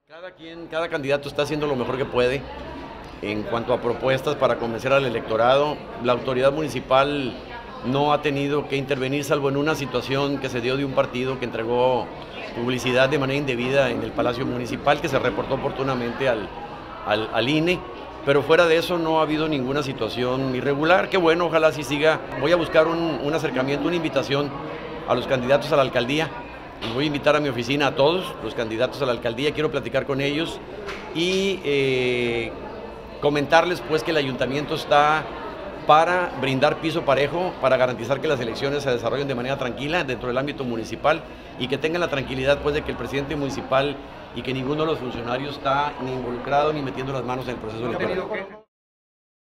Cada candidato está haciendo lo mejor que puede en cuanto a propuestas para convencer al electorado. La autoridad municipal no ha tenido que intervenir salvo en una situación que se dio de un partido que entregó publicidad de manera indebida en el Palacio Municipal, que se reportó oportunamente al INE, pero fuera de eso no ha habido ninguna situación irregular. Qué bueno, ojalá así siga. Voy a buscar un acercamiento, una invitación a los candidatos a la alcaldía. Les voy a invitar a mi oficina a todos los candidatos a la alcaldía, quiero platicar con ellos y comentarles pues que el ayuntamiento está para brindar piso parejo, para garantizar que las elecciones se desarrollen de manera tranquila dentro del ámbito municipal y que tengan la tranquilidad pues de que el presidente municipal y que ninguno de los funcionarios está ni involucrado ni metiendo las manos en el proceso electoral.